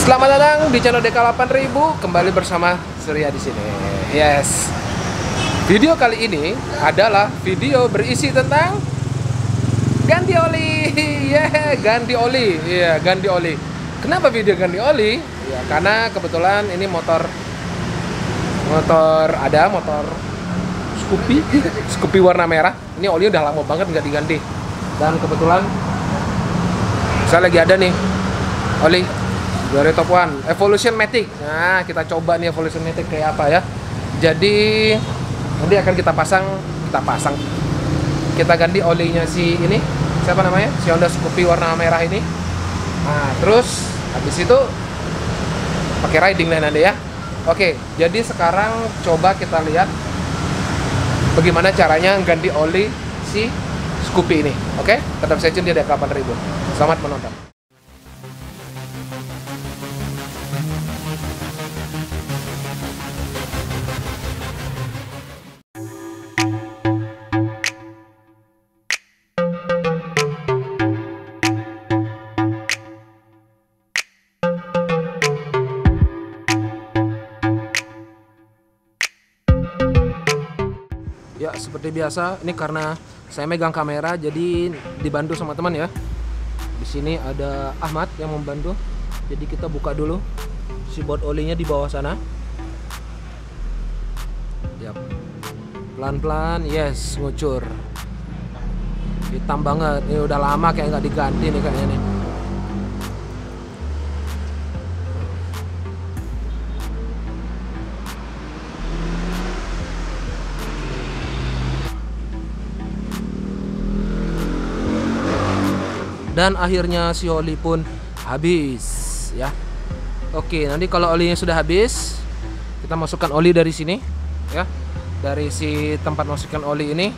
Selamat datang di channel DK 8000, kembali bersama Surya di sini. Yes. Video kali ini adalah video berisi tentang ganti oli. Ganti oli. Ganti oli. Kenapa video ganti oli? Ya, karena kebetulan ini motor Scoopy warna merah. Ini oli udah lama banget nggak diganti. Dan kebetulan saya lagi ada nih oli dari Top One Evolution Matic. Nah, kita coba nih Evolution Matic kayak apa ya. Jadi nanti akan kita ganti olinya si ini, siapa namanya, si Honda Scoopy warna merah ini. Nah, terus habis itu pakai riding lah nanti ya. Oke, jadi sekarang coba kita lihat bagaimana caranya ganti oli si Scoopy ini. Oke, tetap stay tune di DK 8000. Selamat menonton. Ya, seperti biasa, ini karena saya megang kamera jadi dibantu sama teman ya. Di sini ada Ahmad yang membantu. Jadi kita buka dulu si bot olinya di bawah sana. Yap. Pelan-pelan, yes, ngucur. Hitam banget. Ini udah lama kayak nggak diganti nih kayaknya nih. Dan akhirnya si oli pun habis ya. Oke, nanti kalau olinya sudah habis, kita masukkan oli dari sini ya. Dari si tempat masukkan oli ini.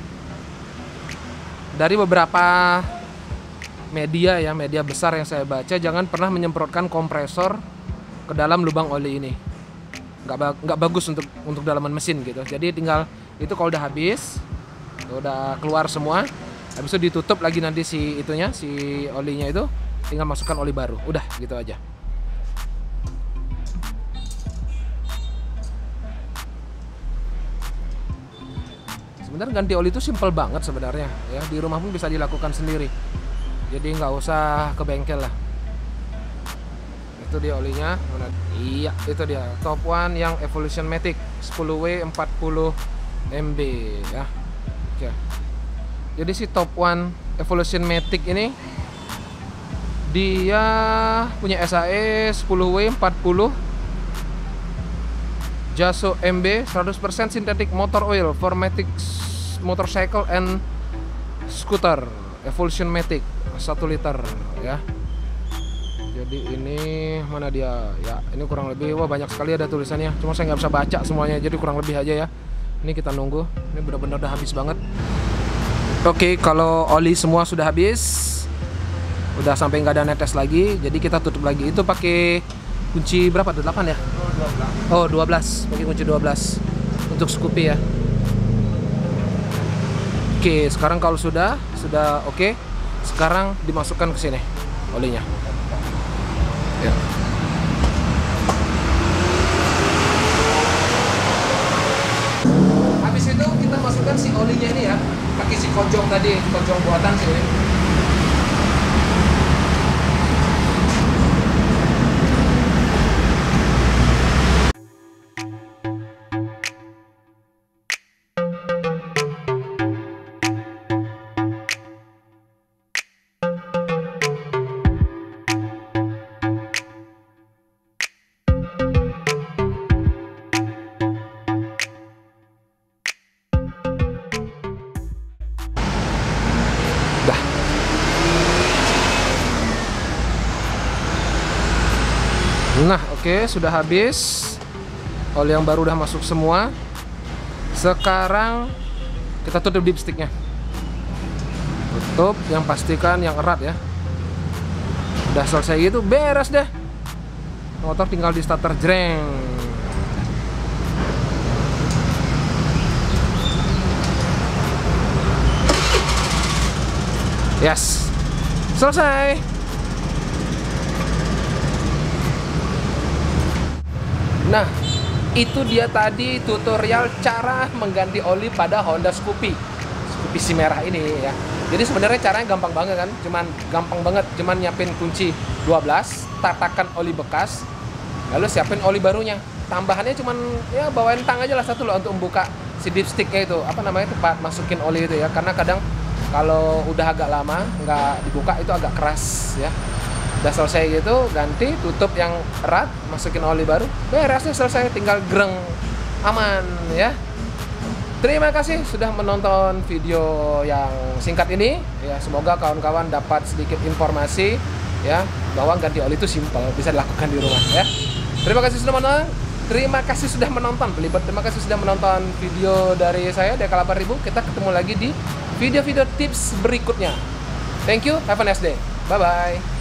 Dari beberapa media ya, media besar yang saya baca, jangan pernah menyemprotkan kompresor ke dalam lubang oli ini. Nggak bagus untuk dalaman mesin gitu. Jadi tinggal itu kalau udah habis, udah keluar semua, habis itu ditutup lagi nanti si itunya, si olinya itu, tinggal masukkan oli baru. Udah gitu aja. Sebenarnya ganti oli itu simple banget sebenarnya ya. Di rumah pun bisa dilakukan sendiri. Jadi nggak usah ke bengkel lah. Itu dia olinya. Iya, itu dia Top One yang Evolution Matic 10W 40 MB ya. Oke. Jadi si Top One Evolution Matic ini dia punya SAE 10W 40 Jaso MB 100% synthetic motor oil for Matic motorcycle and scooter Evolution Matic 1 liter ya. Jadi ini mana dia ya, ini kurang lebih, wah banyak sekali ada tulisannya, cuma saya nggak bisa baca semuanya, jadi kurang lebih aja ya. Ini kita nunggu, ini benar-benar udah habis banget. Oke, kalau oli semua sudah habis, udah sampai nggak ada netes lagi, jadi kita tutup lagi. Itu pakai kunci berapa? 8 ya? Oh, 12. Pakai kunci 12 untuk Scoopy ya. Oke, sekarang kalau sudah oke, sekarang dimasukkan ke sini olinya. Ya. Habis itu kita masukkan si olinya ini ya. Pakai si kojong tadi, kojong buatan sih ini. Nah, oke, sudah habis. Oli yang baru udah masuk semua. Sekarang kita tutup dipsticknya. Tutup, yang pastikan yang erat ya. Udah selesai gitu, beres deh. Motor tinggal di starter, jreng. Yes, selesai. Nah, itu dia tadi tutorial cara mengganti oli pada Honda Scoopy si merah ini ya. Jadi sebenarnya caranya gampang banget kan, cuman nyiapin kunci 12, tatakan oli bekas, lalu siapin oli barunya. Tambahannya cuman ya bawain tang aja lah satu loh untuk membuka si dipsticknya itu, apa namanya, tempat masukin oli itu ya, karena kadang kalau udah agak lama nggak dibuka itu agak keras ya. Udah selesai gitu, ganti, tutup yang erat, masukin oli baru, beresnya selesai, tinggal greng, aman ya. Terima kasih sudah menonton video yang singkat ini ya. Semoga kawan-kawan dapat sedikit informasi ya, bahwa ganti oli itu simpel, bisa dilakukan di rumah ya. Terima kasih sudah menonton. Terima kasih sudah menonton Belibet. Terima kasih sudah menonton video dari saya Deka 8000. Kita ketemu lagi di video-video tips berikutnya. Thank you, have a nice day. Bye bye.